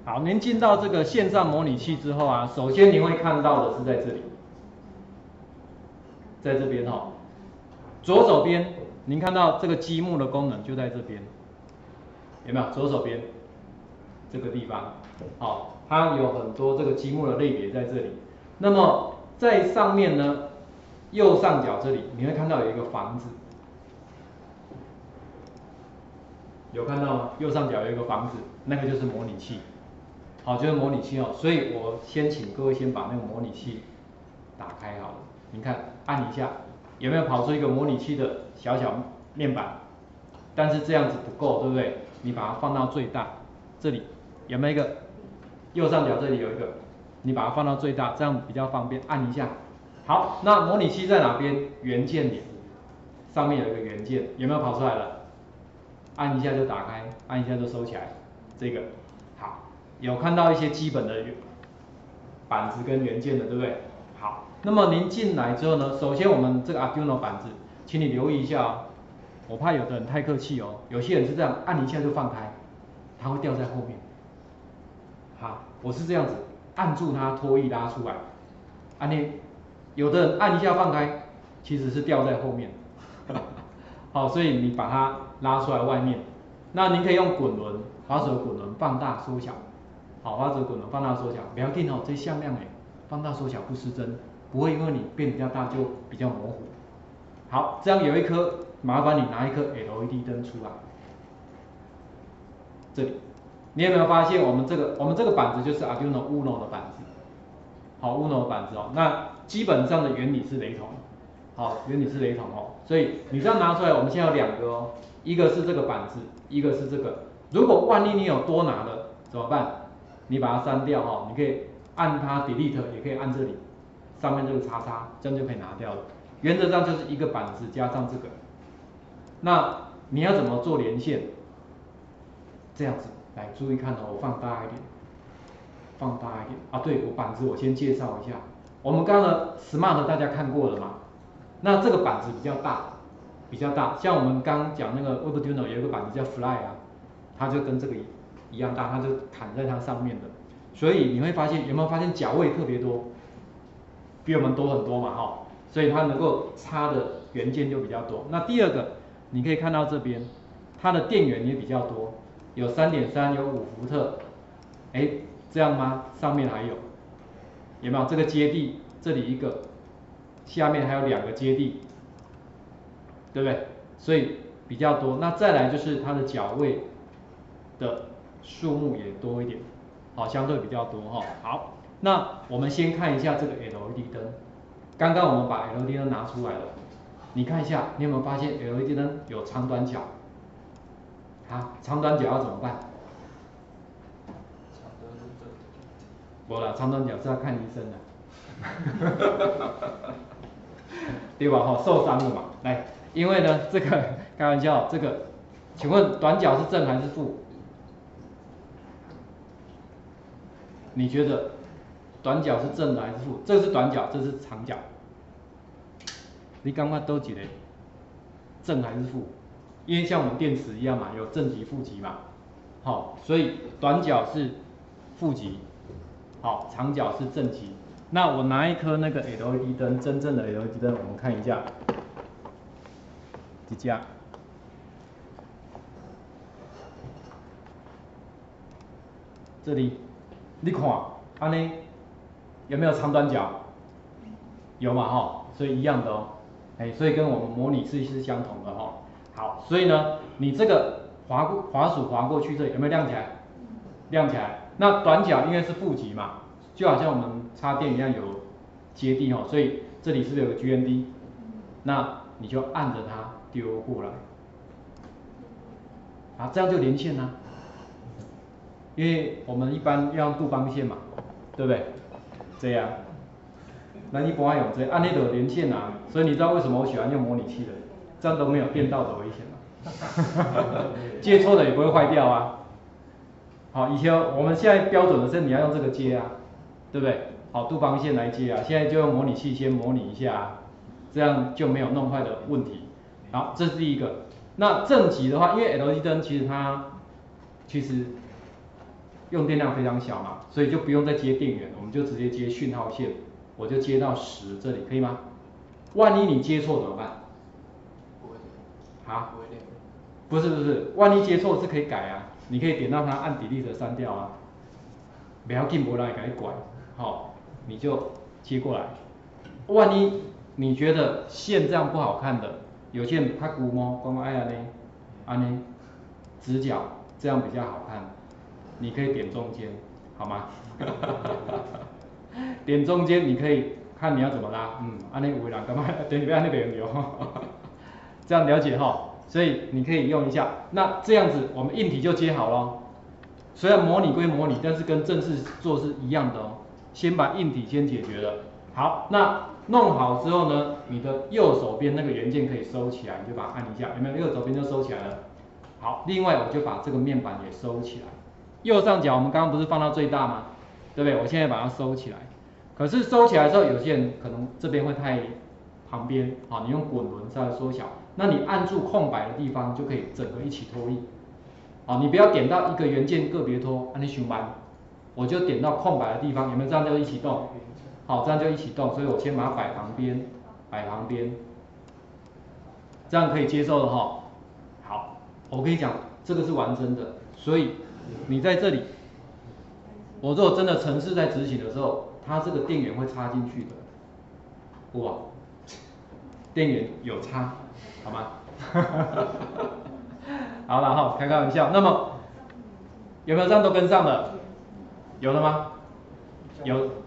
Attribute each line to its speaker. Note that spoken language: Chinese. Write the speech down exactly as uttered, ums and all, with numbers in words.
Speaker 1: 好，您进到这个线上模拟器之后啊，首先您会看到的是在这里，在这边哈，左手边您看到这个积木的功能就在这边，有没有？左手边这个地方，好，它有很多这个积木的类别在这里。那么在上面呢，右上角这里你会看到有一个房子，有看到吗？右上角有一个房子，那个就是模拟器。好，就是模拟器哦，所以我先请各位先把那个模拟器打开好了。你看，按一下，有没有跑出一个模拟器的小小面板？但是这样子不够，对不对？你把它放到最大，这里有没有一个？右上角这里有一个，你把它放到最大，这样比较方便。按一下，好，那模拟器在哪边？元件点，上面有一个元件，有没有跑出来了？按一下就打开，按一下就收起来，这个好。有看到一些基本的板子跟元件的，对不对？好，那么您进来之后呢，首先我们这个 Arduino 板子，请你留意一下哦，我怕有的人太客气哦，有些人是这样按一下就放开，它会掉在后面。好，我是这样子，按住它拖一拉出来，按那有的人按一下放开，其实是掉在后面。好，所以你把它拉出来外面，那您可以用滚轮，滑手滚轮放大缩小。好，花折滚轮放大缩小，不要紧哦，这向量哎，放大缩小不失真，不会因为你变比较大就比较模糊。好，这样有一颗，麻烦你拿一颗 L E D 灯出来。这里，你有没有发现我们这个我们这个板子就是 Arduino Uno 的板子？好 ，Uno 的板子哦，那基本上的原理是雷同。好，原理是雷同哦，所以你这样拿出来，我们现在有两个哦，一个是这个板子，一个是这个。如果万一你有多拿了怎么办？你把它删掉哈、哦，你可以按它 delete， 也可以按这里上面这个叉叉，这样就可以拿掉了。原则上就是一个板子加上这个。那你要怎么做连线？这样子，来注意看哦，我放大一点，放大一点啊。对，我板子我先介绍一下，我们刚刚的 Smart 大家看过了嘛？那这个板子比较大，比较大，像我们刚刚讲那个 Arduino 有一个板子叫 Fly 啊，它就跟这个一样大，它就砍在它上面的，所以你会发现有没有发现脚位特别多，比我们多很多嘛哈，所以它能够插的元件就比较多。那第二个，你可以看到这边，它的电源也比较多，有 三点三， 有五伏特，哎，这样吗？上面还有，有没有这个接地？这里一个，下面还有两个接地，对不对？所以比较多。那再来就是它的脚位的数目也多一点，好，相对比较多哈。好，那我们先看一下这个 L E D 灯。刚刚我们把 L E D 灯拿出来了，你看一下，你有没有发现 L E D 灯有长短角？啊，长短角要怎么办？没啦，长短角是要看医生的。对吧？哈，受伤了嘛。来，因为呢，这个开玩笑，这个，请问短角是正还是负？你觉得短角是正的还是负？这是短角，这是长角。你刚刚都觉得正还是负？因为像我们电池一样嘛，有正极、负极嘛。好，所以短角是负极，好，长角是正极。那我拿一颗那个 L E D 灯，真正的 L E D 灯，我们看一下，这家。这里，你看，安尼有没有长短角？有嘛哈，所以一样的哦，哎，所以跟我们模拟是是相同的哈。好，所以呢，你这个滑过滑鼠滑过去，这里有没有亮起来？亮起来。那短角因为是负极嘛，就好像我们插电一样有接地哦，所以这里是不是有个 G N D？ 那你就按着它丢过来，啊，这样就连线啦。因为我们一般要用杜邦线嘛，对不对？这样，那一般用这按那个连线啊，所以你知道为什么我喜欢用模拟器的？这样都没有电到的危险嘛，接错的也不会坏掉啊。好，以前我们现在标准的是你要用这个接啊，对不对？好，杜邦线来接啊，现在就用模拟器先模拟一下啊，这样就没有弄坏的问题。好，这是第一个。那正极的话，因为 L E D 灯其实它其实用电量非常小嘛，所以就不用再接电源，我们就直接接讯号线，我就接到十这里，可以吗？万一你接错怎么办？
Speaker 2: 不会的。
Speaker 1: 啊？
Speaker 2: 不会亮。
Speaker 1: 不是不是，万一接错是可以改啊，你可以点到它按 delete 删掉啊，不要进不来改拐，好、哦，你就接过来。万一你觉得线这样不好看的，有些人他估摸，光哎呀呢，啊呢，直角这样比较好看，你可以点中间，好吗？点中间你可以看你要怎么拉，嗯，安尼有的人干嘛点你不要那边有，这样了解哈，所以你可以用一下。那这样子我们硬体就接好咯。虽然模拟归模拟，但是跟正式做是一样的哦。先把硬体先解决了，好，那弄好之后呢，你的右手边那个元件可以收起来，你就把它按一下，有没有？右手边就收起来了。好，另外我就把这个面板也收起来。右上角我们刚刚不是放到最大吗？对不对？我现在把它收起来。可是收起来之后，有些人可能这边会太旁边，好，你用滚轮稍微缩小。那你按住空白的地方，就可以整个一起拖曳。好，你不要点到一个元件个别拖，按你熊班，我就点到空白的地方，有没有？这样就一起动。好，这样就一起动，所以我先把它摆旁边，摆旁边，这样可以接受了哈。好，我跟你讲，这个是完整的，所以你在这里，我如果真的程式在执行的时候，它这个电源会插进去的，哇，电源有插，好吗？好了哈，开开玩笑。那么有没有这样都跟上了？有了吗？有。